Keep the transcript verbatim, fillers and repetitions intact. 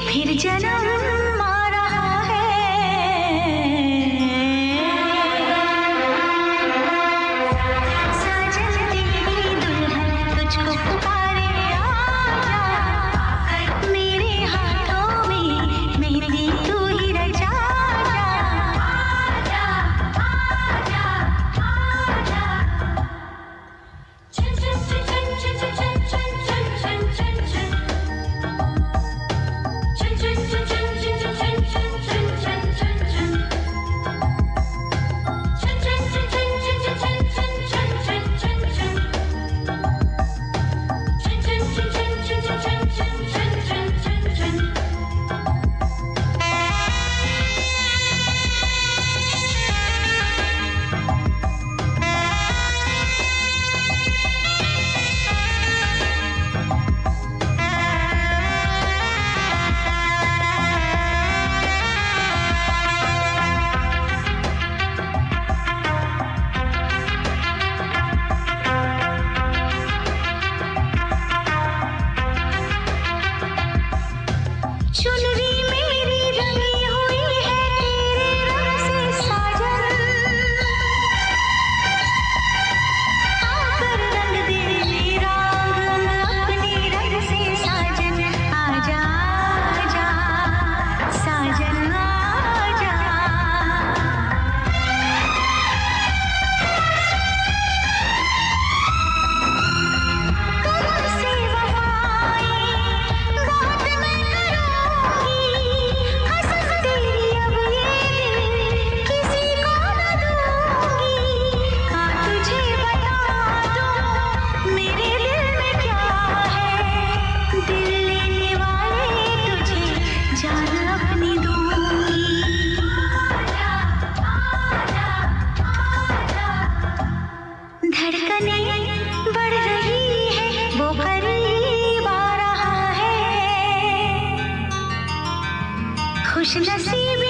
फिर जन्म आ रहा है। साजन तेरी दुल्हन तुझको पुकारे, आजा मेरे हाथों में मेहंदी तू ही रचा जा। आजा आजा आजा चन चन चन चन चन चन चन चन चन चुनरी मेरी रंगी हुई है तेरे रंग से साजन, आकर रंग दे मेरा अंग अपने रंग से साजन। आजा आजा साजन आजा। तुमसे वफाएं बहुत मैं धड़कनें बढ़ रही है, वो करीब आ रहा है। खुश नसीबी